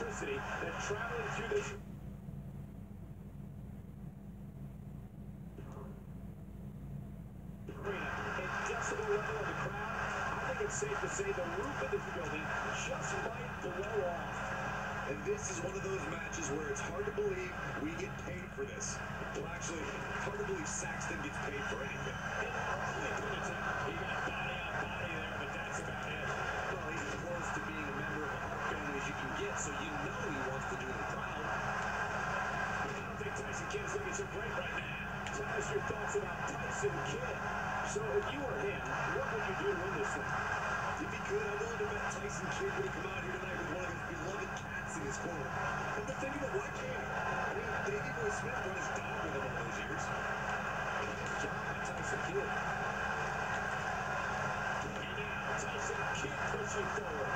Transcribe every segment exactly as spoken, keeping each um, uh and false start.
electricity that's traveling through this. And decibel level of the crowd, I think it's safe to say the roof of this building just might blow off. And this is one of those matches where it's hard to believe we get paid for this. Well, actually, hard to believe Saxton gets paid for anything. It only put it down. He got body on body there, but that's about it. Well, he's as close to being a member of the Hart family as you can get, so you know he wants to do the crowd. I don't think Tyson Kidd is looking so great right now. Tell us your thoughts about Tyson Kidd. So if you were him, what would you do to win this thing? If he could, I'm willing to bet Tyson Kidd would have come out here tonight with one of his beloved cats in his corner. And but think about why can't he? I mean, Davey Boy Smith brought his dog with him all those years. Good job by Tyson Kidd. And now Tyson Kidd pushing forward.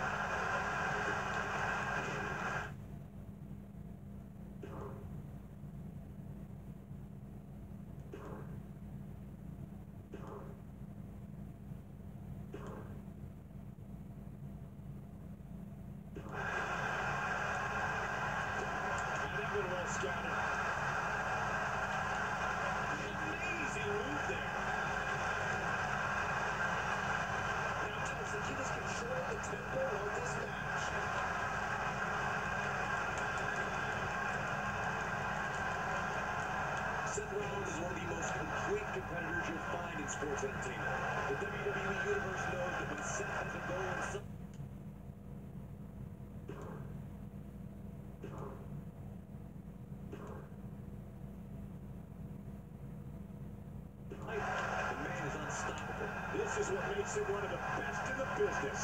Scattered. Amazing move there. Now Tyson Kidd has controlled the tempo of this match. Seth Rollins is one of the most complete competitors you'll find in sports entertainment. The W W E Universe knows that when Seth has a goal in some This is what makes him one of the best in the business.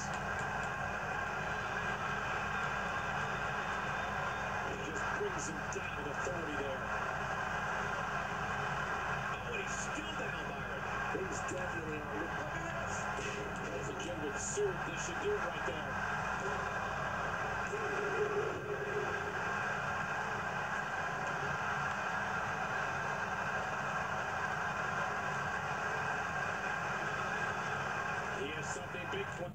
He just brings him down with authority there. Oh, and he's still down, Byron. He's definitely on. Look at this. That's a kid with suit. This should do it right there. Something big for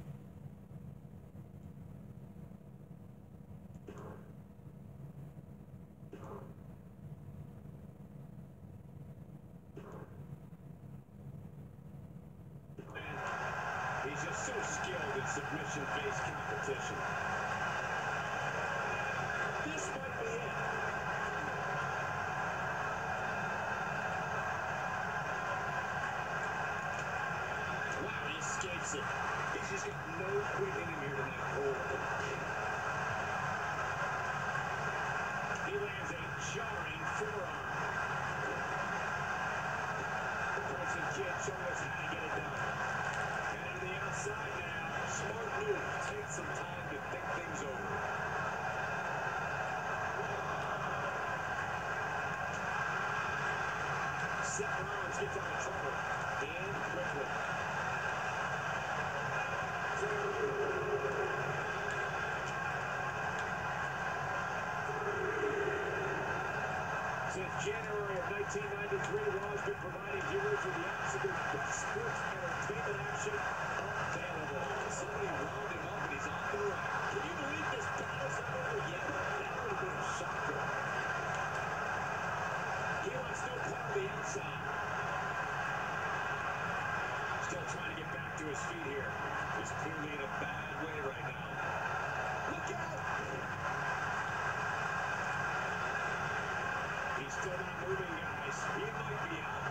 he's just so skilled in submission-based competition. This might be it. Wow, he escapes it. He's just got no quit in him here tonight. Oh. He lands a jarring forearm. Tyson Kidd showing us how to get it done. And to the outside now. Smart move. Take some time to think things over. Seth Rollins gets out of trouble. And quickly. Since January of nineteen ninety-three, Raw's been providing viewers with the absolute best sports entertainment action available. Somebody round him up and he's on the right. Can you believe this battle's not over yet? That would have been a shocker. He wants no part of the outside. Still trying to get back to his feet here. He's clearly in a bad way right now. Look out! He's still not moving, guys. He might be out.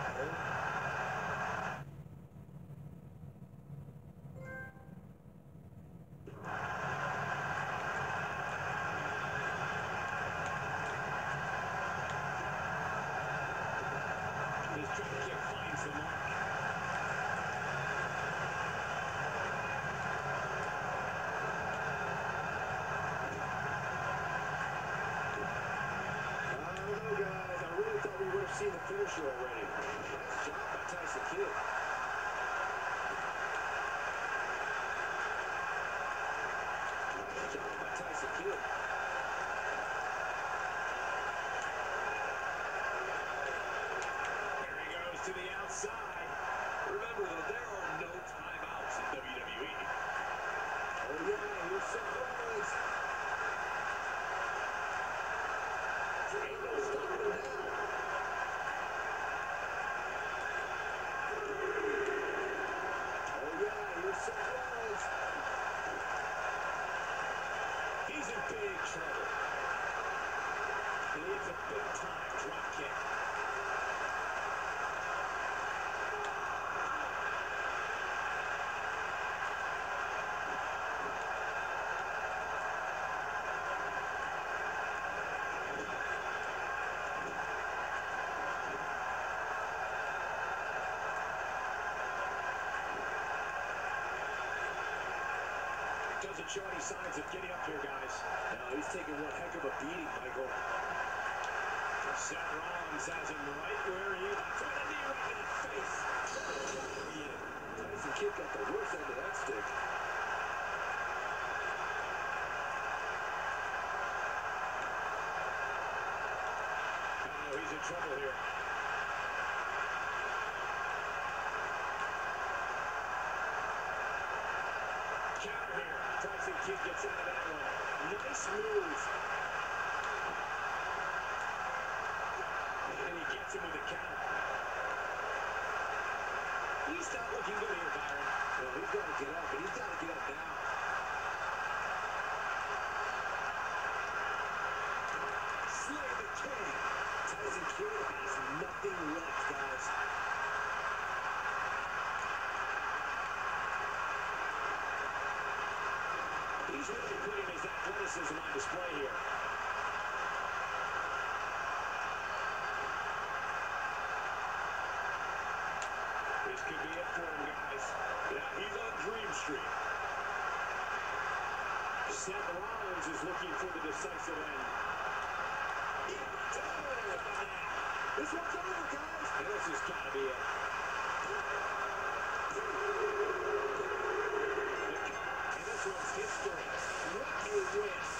His drop kick finds the mark. See the finisher already. Nice job by Tyson Kidd. Nice job by Tyson Kidd. There he goes to the outside. Remember, though, there are no timeouts in W W E. Oh, yeah, here's Seth Rollins. stopping him now. Oh, yeah, here's Seth Rollins. He's in big trouble. And he hits a big-time drop kick. Doesn't show any signs of getting up here, guys. No, he's taking one heck of a beating, Michael. Seth Rollins has him right where he wants. With a knee right in the face. Yeah. Tyson Kidd got the worst end of that stick. Oh, he's in trouble here. Counter here. Tyson Kidd gets out of that one. Nice move. And he gets him with a counter. He's not looking good here, Byron. Well, he's got to get up, and he's got to get up now. Slay the king. Tyson Kidd has nothing left, guys. He's really putting his athleticism on display here. This could be it for him, guys. Yeah, he's on Dream Street. Seth Rollins is looking for the decisive end. This one's over, guys. And this has got to be it. And this one's history. What a win.